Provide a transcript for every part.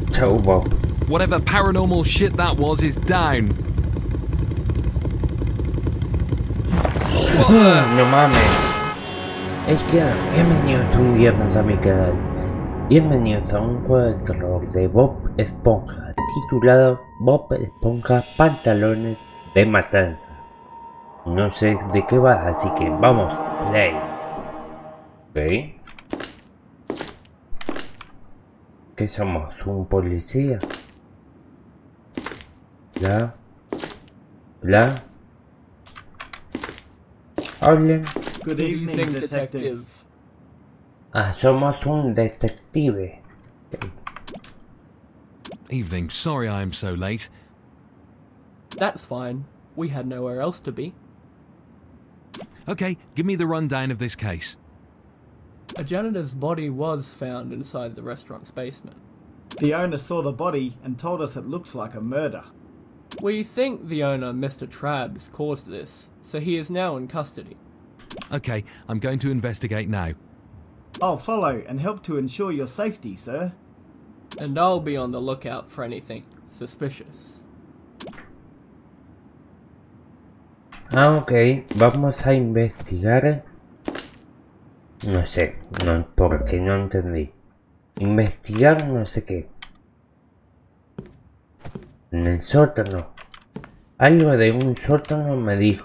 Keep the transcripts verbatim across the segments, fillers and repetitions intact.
Chao, Bob. Whatever paranormal shit that was is down. No mames. Es que bienvenidos un día más a mi canal. Bienvenidos a un juego de terror de Bob Esponja titulado Bob Esponja Pantalones de Matanza. No sé de qué va, así que vamos, play. Ok. ¿Qué somos? ¿Un policía? ¿La? ¿La? Hablen. Good evening, detective. Ah, somos un detective. Evening, sorry I am so late. That's fine. We had nowhere else to be. Okay, give me the rundown of this case. A janitor's body was found inside the restaurant's basement. The owner saw the body and told us it looked like a murder. We think the owner, Mister Trabs, caused this, so he is now in custody. Okay, I'm going to investigate now. I'll follow and help to ensure your safety, sir. And I'll be on the lookout for anything suspicious. Ah, ok. Vamos a investigar. No sé, no, porque no entendí. Investigar no sé qué. En el sótano. Algo de un sótano me dijo.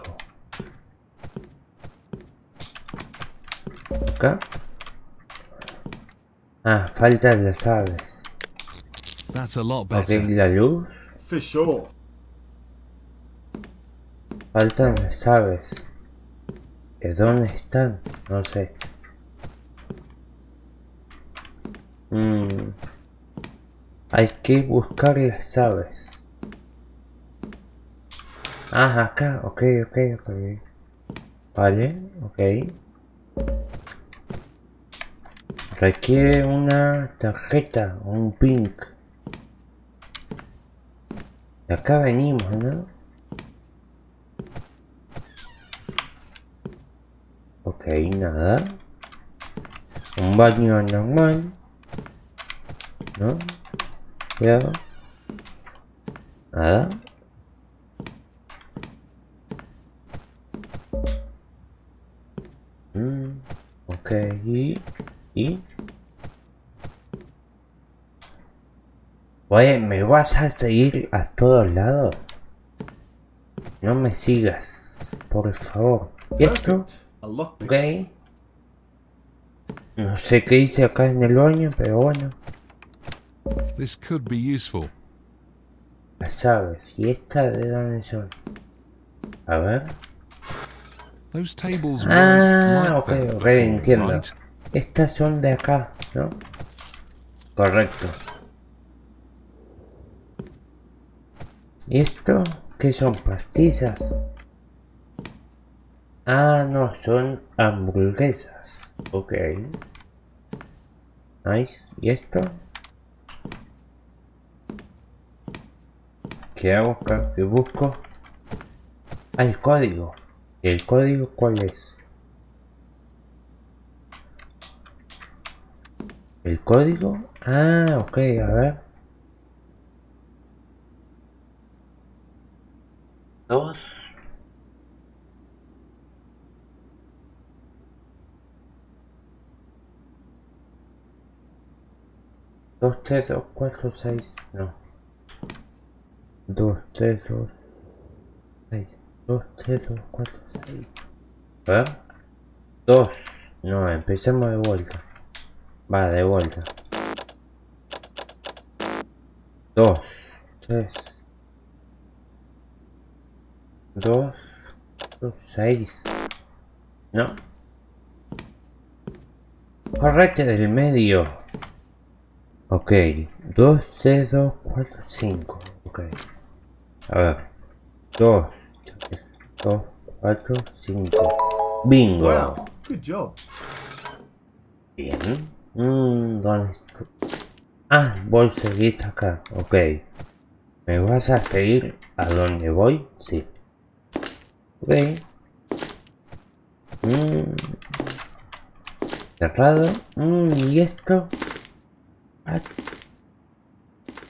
Acá. Ah, faltan las aves. That's a lot Ok, better. la luz. For sure. Faltan las aves. ¿De dónde están? No sé. Mm. Hay que buscar las aves. Ah, acá. Ok, ok, ok. Vale, ok. Requiere una tarjeta, un pink. De acá venimos, ¿no? Ok, nada. Un baño normal. ¿No? Cuidado. Nada. Mm, ok, y... ¿Y? Oye, ¿me vas a seguir a todos lados? No me sigas, por favor. ¿Y esto? Perfect. A lockpick. Ok. No sé qué hice acá en el baño, pero bueno. This could be useful. Las llaves. ¿Y esta de dónde son? A ver. Those tables Ah, weren't ok, like that ok, before, entiendo. right? Estas son de acá, ¿no? Correcto. ¿Y esto? ¿Qué son? ¿Pastillas? Ah, no, son hamburguesas. Ok. Nice. ¿Y esto? ¿Qué hago acá? ¿Qué busco? Ah, el código. ¿El código cuál es? ¿El código? Ah, ok, a ver. Dos. Dos, tres, dos, cuatro, seis. No. Dos, tres, dos, seis. Dos, tres, dos, cuatro, seis. A ver. Dos. No, empecemos de vuelta. Va, de vuelta. Dos, tres. Dos, dos, seis. No. Correcto del medio. Ok. Dos, tres, dos, cuatro, cinco. Ok. A ver. Dos, tres, dos, cuatro, cinco. Bingo. Wow, good job. Bien. Mmm, ¿dónde estoy? Ah, voy a seguir acá. Ok. ¿Me vas a seguir a donde voy? Sí. Ok. Mmm. Cerrado. Mmm, ¿y esto? Ah.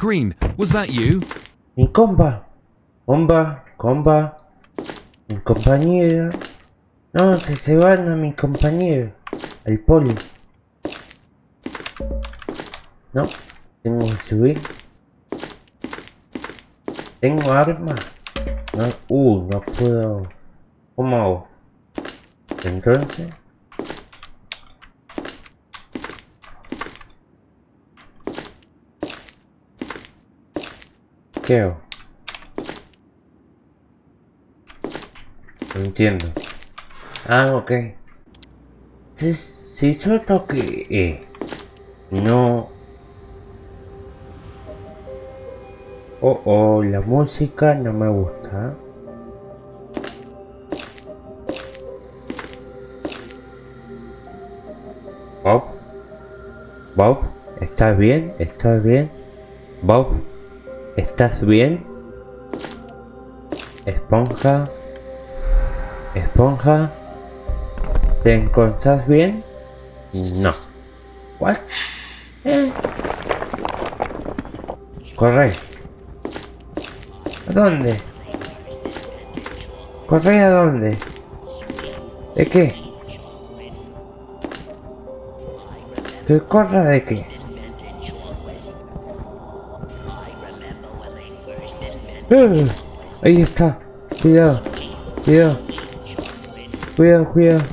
Green, was that you? Mi compa. Compa, compa. Mi compañero. No, se se van a mi compañero. El poli. No, tengo que subir. Tengo arma. No, uh, no puedo. ¿Cómo hago? Entonces. ¿Qué hago? No entiendo. Ah, ok. Si, si yo toque E, no. Oh, oh, la música no me gusta. Bob, Bob, ¿estás bien? ¿Estás bien? Bob, ¿estás bien? Esponja, esponja, ¿te encuentras bien? No. What? ¿Eh? Corre. ¿A dónde? ¿Corre a dónde? ¿De qué? ¿Que corra de qué? ¡Eh! Ahí está. Cuidado. Cuidado. Cuidado, cuidado.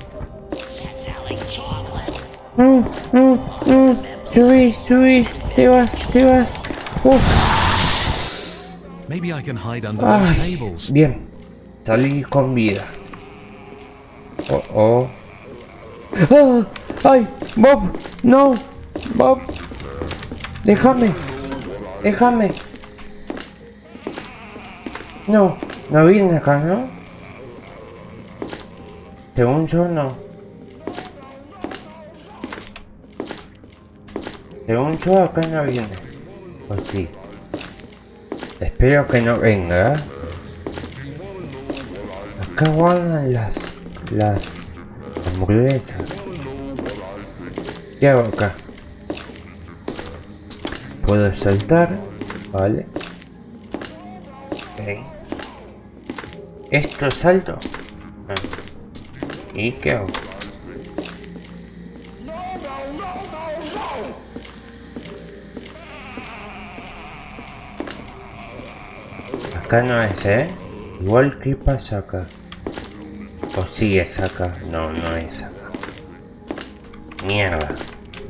Mm, mm, mm. Subí, subí. Te vas, te vas. Uf. Maybe I can hide under those Ay, tables. bien. Salí con vida. Oh, oh. ¡Ah! ¡Ay! ¡Bob! ¡No! ¡Bob! ¡Déjame! ¡Déjame! No, no viene acá, ¿no? Según yo, no. Según yo, acá no viene. ¿O sí? Espero que no venga. Acá guardan las... las... hamburguesas. ¿Qué hago acá? Puedo saltar, vale. Ok. ¿Esto es salto? Ah. ¿Y qué hago? Acá no es, ¿eh? Igual, ¿qué pasa acá? ¿O sí es acá? No, no es acá. Mierda.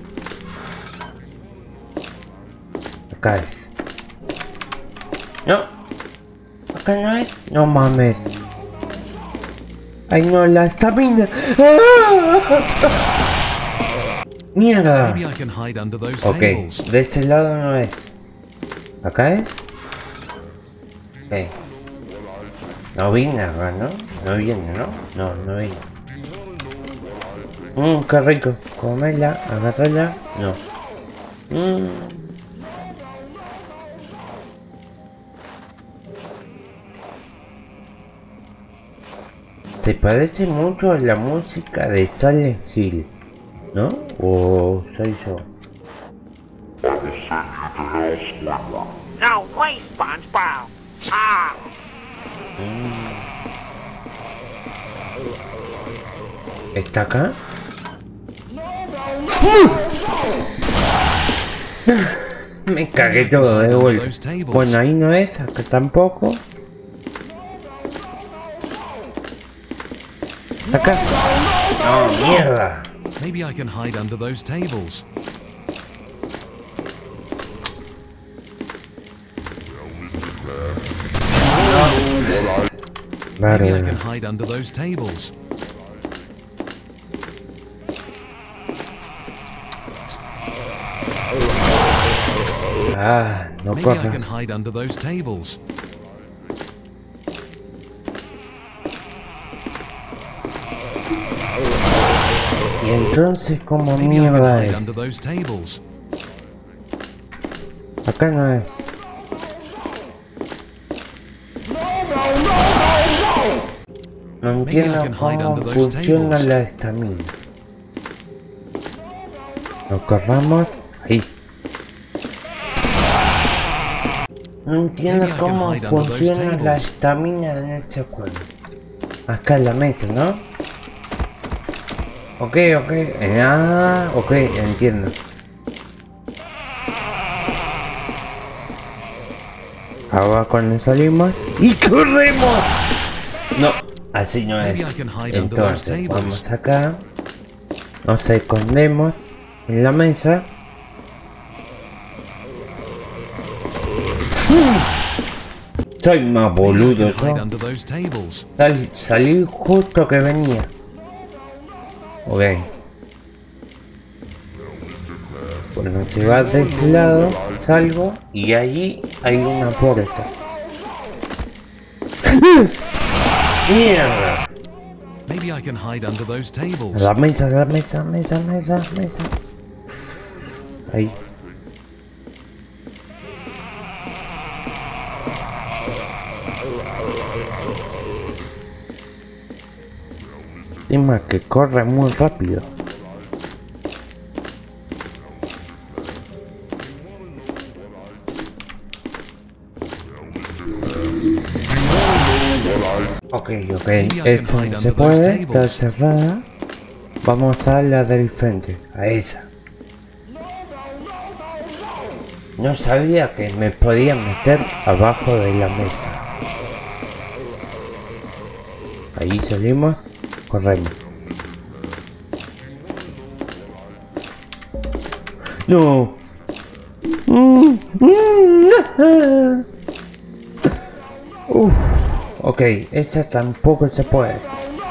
Acá es. No. Acá no es. No mames. Ay no, la estamina. Mierda. Maybe I can hide under those Ok, tables. de ese lado no es. ¿Acá es? Ok. No viene acá, ¿no? No viene, ¿no? No, no viene. Mmm, qué rico. Comela, agarrala. No. Mmm. Se parece mucho a la música de Silent Hill, ¿no? ¿O soy yo? No way, SpongeBob! Ah! ¿Está acá? Me cagué todo de vuelta. Bueno, ahí no es, acá tampoco. Acá. No, mierda. Maybe I can hide under those tables. Maybe I can hide under those tables. Ah, no Maybe I can corras. hide under those tables. Y entonces, ¿cómo Maybe I can mierda hide es? under those tables. Acá no es. No entiendo cómo funciona la estamina. Nos corramos ahí. No entiendo cómo funciona la estamina en este juego. Acá en la mesa, ¿no? Ok, ok. Ah, ok, entiendo. Ahora cuando salimos y corremos. No, así no es. Entonces vamos acá. Nos escondemos en la mesa. Soy más boludo yo. Sal, salí justo que venía. Ok. Bueno, si vas de ese lado, salgo y allí hay una puerta. ¡Mierda! Maybe I can hide under those tables. La mesa, la mesa, mesa, mesa, mesa. Ahí. Encima que corre muy rápido. Ok, ok, eso no se puede, está cerrada. Vamos a la del frente, a esa. No sabía que me podía meter abajo de la mesa. Ahí salimos, corremos. No. Uff. Ok, esa tampoco se puede.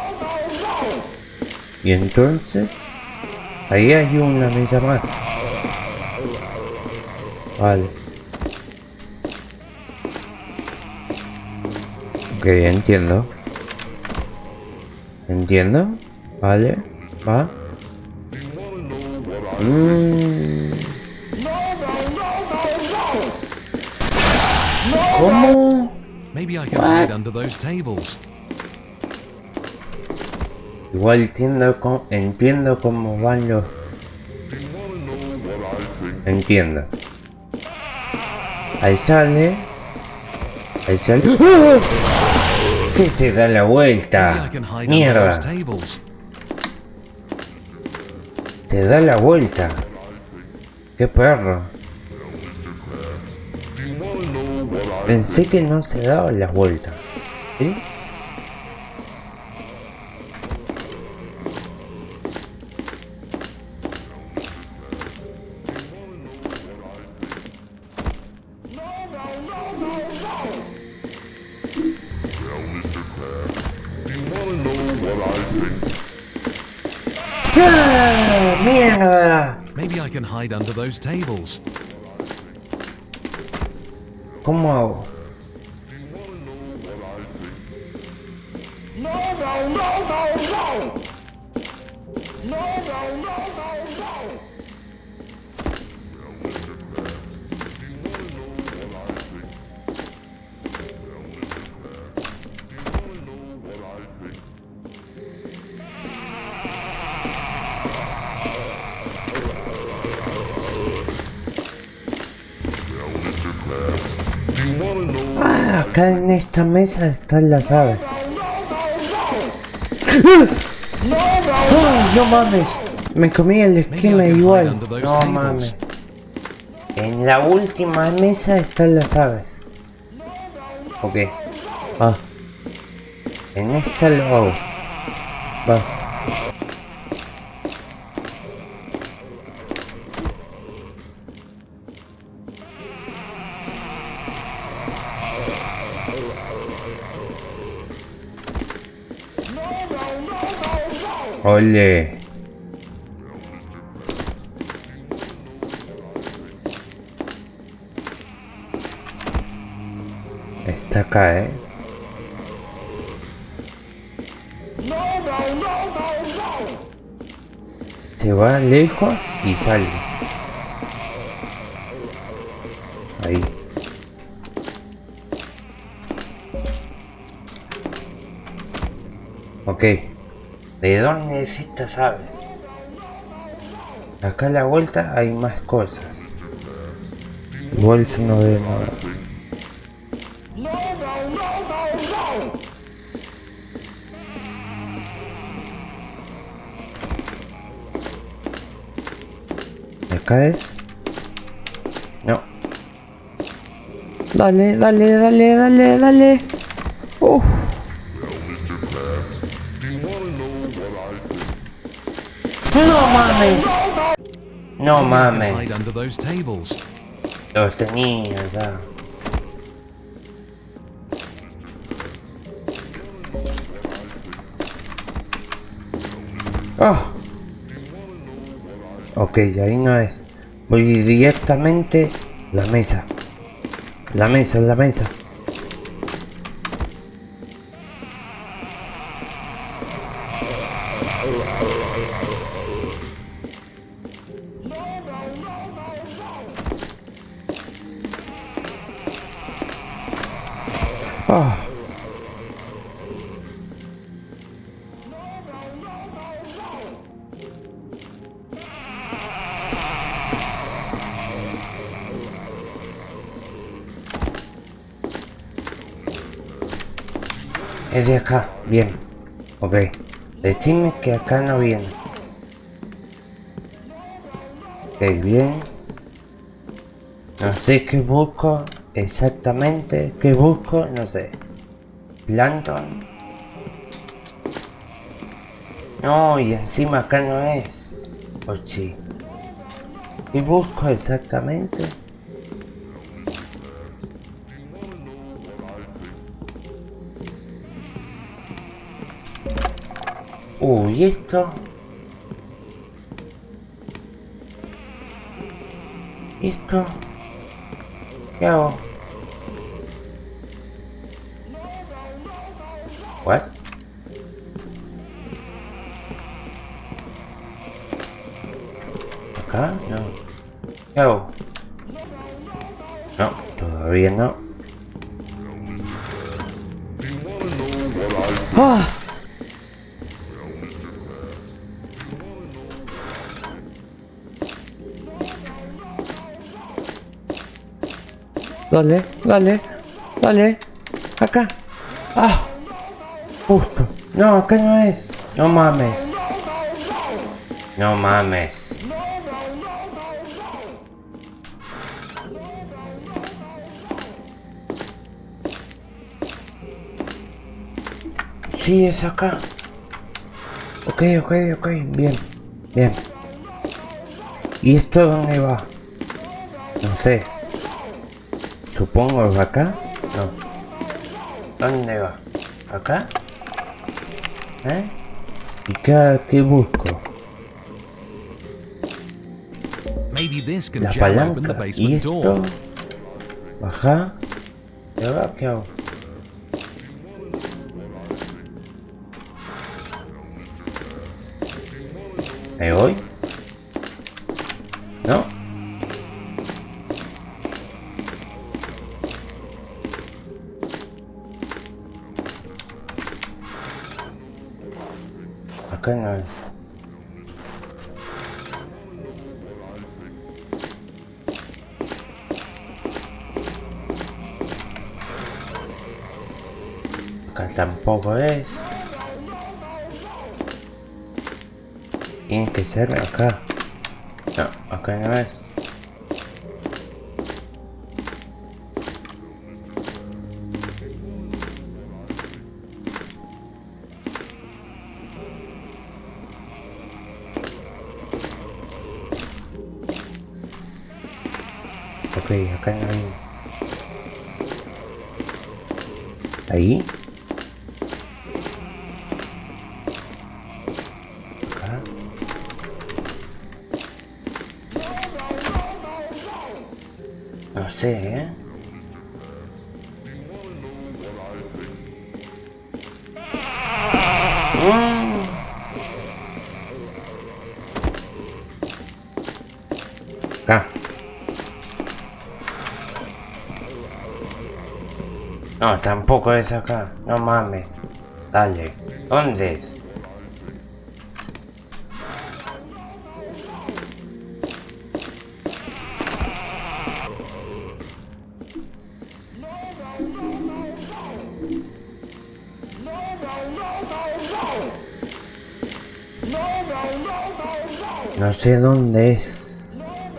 Y entonces, ahí hay una mesa más. Vale. Ok, entiendo. Entiendo. Vale. Va. Mm. ¿Cómo? Maybe I can hide under those tables. Igual entiendo cómo, entiendo cómo van los... Entiendo. Ahí sale. Ahí sale. ¡Ah! ¿Qué se da la vuelta? Mierda. Se da la vuelta. Qué perro. Pensé que no se daba la vuelta. ¿Sí? ¡Ah! ¡Mierda! Maybe I can hide under those tables. ¿Cómo hago? No, no, no, no, no! No, no, no, no, no! Ah, acá en esta mesa están las aves. ¡Ah! No mames, me comí el esquema igual. No mames. En la última mesa están las aves. Ok. Ah. En esta lo hago. Va. Ole. Está acá, eh. Se va lejos y sale. Ahí. Ok. ¿De dónde es esta ave? Acá a la vuelta hay más cosas. Igual yo no veo nada. acá es. No. Dale, dale, dale, dale, dale. Uf. No mames. No Maybe I can hide mames. under those tables. Los tenía ya. Oh. Ok, ahí no es. Voy directamente a la mesa. La mesa, la mesa. Oh. Es de acá, bien. Ok. Decime que acá no viene. Ok, bien. No sé qué busco exactamente. ¿Qué busco? No sé. Plankton. No, y encima acá no es. Oh, sí. ¿Qué busco exactamente? Uy, esto. ¿Esto? ¿Qué hago? What? ¿Acá? No. ¿Qué hago? No, todavía no. ¡Ah! Dale, dale, dale. Acá. Ah. Justo. No, acá no es. No mames. No mames. Sí, es acá. Ok, ok, ok. Bien. Bien. ¿Y esto dónde va? No sé. Supongo que acá. No. ¿Dónde va? ¿Acá? ¿Eh? ¿Y qué, qué busco? Maybe this can La jam open the palanca. ¿Y basement esto? door. Baja. ¿Y ahora qué hago? ¿Me voy? ¿No? Acá no es. Acá tampoco es. Tiene que ser acá. No, acá no es. Ok, acá no hay. Ahí. Acá. No sé, ¿eh? Mm. Acá. No, tampoco es acá. No mames. Dale. ¿Dónde es? No sé dónde es.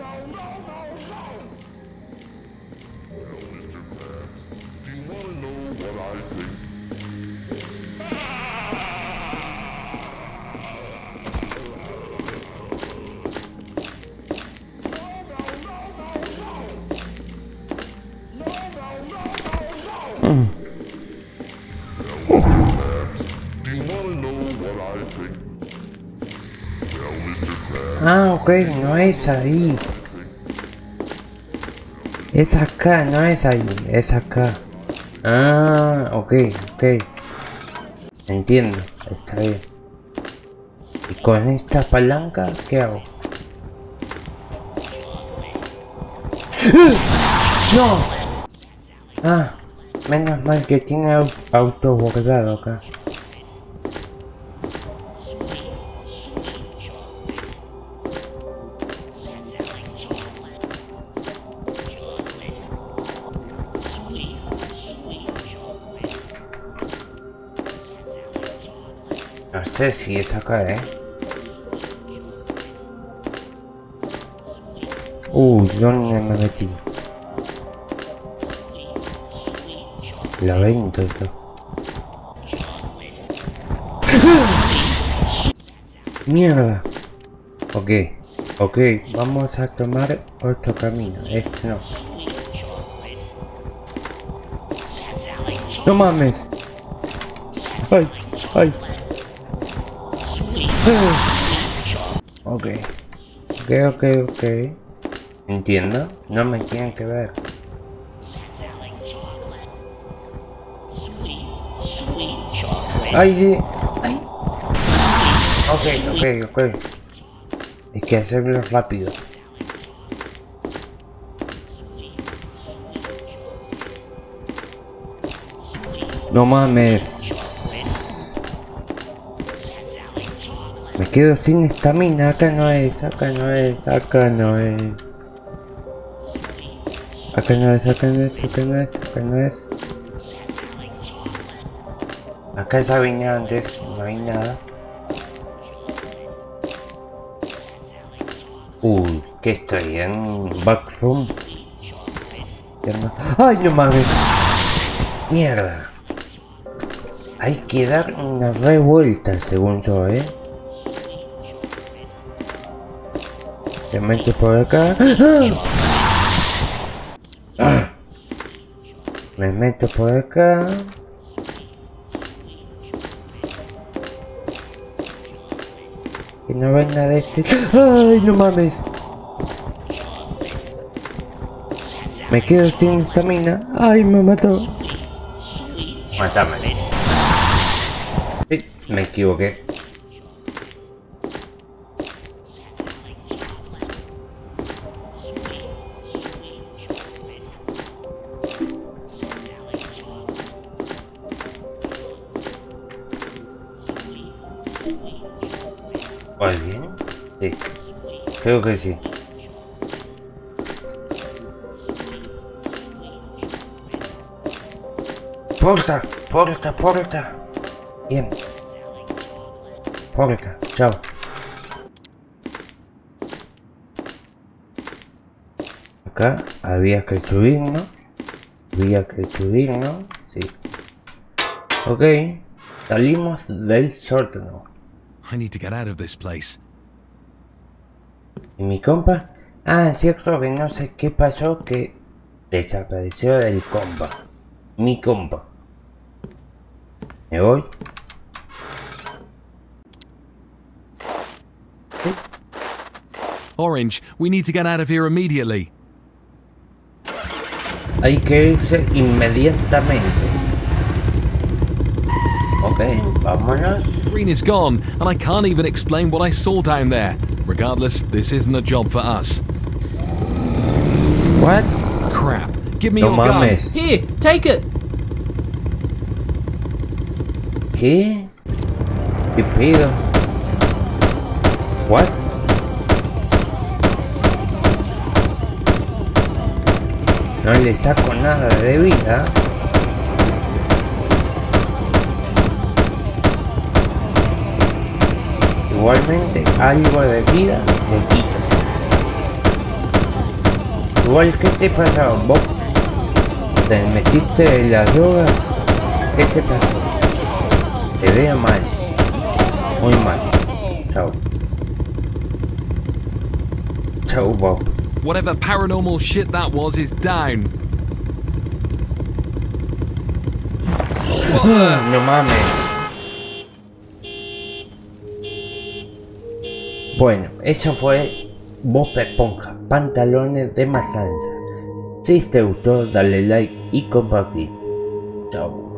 Mm. Do you wanna know what I think? Well, mister Krabs, Ah, ok, no es ahí. Es acá, no es ahí, es acá. Ah, ok, ok. Entiendo, está bien. ¿Y con esta palanca qué hago? ¡No! Ah, menos mal que tiene au- auto bordado acá. No sé si es acá, eh. Uy, ¿dónde me metí? Laberinto esto. Mierda. Ok, ok, vamos a tomar otro camino. Este no. No mames. Ay, ay. Ok, ok, ok, ok. Entiendo, no me tienen que ver. Ay, sí. Ay. Ok, ok, ok. Hay que hacerlo rápido. No mames. Me quedo sin estamina. Acá no es, acá no es, acá no es. Acá no es, acá no es, acá no es, acá no es. Acá esa venía antes, no hay nada. Uy, ¿qué estoy? ¿En un backroom? ¡Ay, no mames! ¡Mierda! Hay que dar una revuelta, según yo, ¿eh? Se mete por acá. ¡Ah! Me meto por acá. Que no venga de este. ¡Ay, no mames! Me quedo sin estamina. ¡Ay, me mató! Mátame. Sí, me equivoqué. ¿Va bien? Sí, creo que sí. Porta, porta, porta. Bien. Porta, chao. Acá había que subir, ¿no? Había que subir, ¿no? Sí. Ok. Salimos del sótano. I need to get out of this place. ¿Y mi compa? Ah, es cierto que no sé qué pasó, que desapareció del compa. Mi compa. ¿Me voy? ¿Sí? Orange, we need to get out of here immediately. Hay que irse inmediatamente. Ok, vámonos. Green is gone, and I can't even explain what I saw down there. Regardless, this isn't a job for us. What? Crap. Give me No your mames. Here, take it! ¿Qué? ¿Qué pedo? What? No le saco nada de vida. Igualmente algo de vida le quito. Igual, ¿qué te pasó, Bob? ¿Te metiste en las drogas? ¿Qué te pasó? Te veo mal. Muy mal. Chao. Chao, Bob. gun. Whatever paranormal shit that was is down. No mames. Bueno, eso fue Bob Esponja, pantalones de matanza. Si te gustó, dale like y compartir. Chao.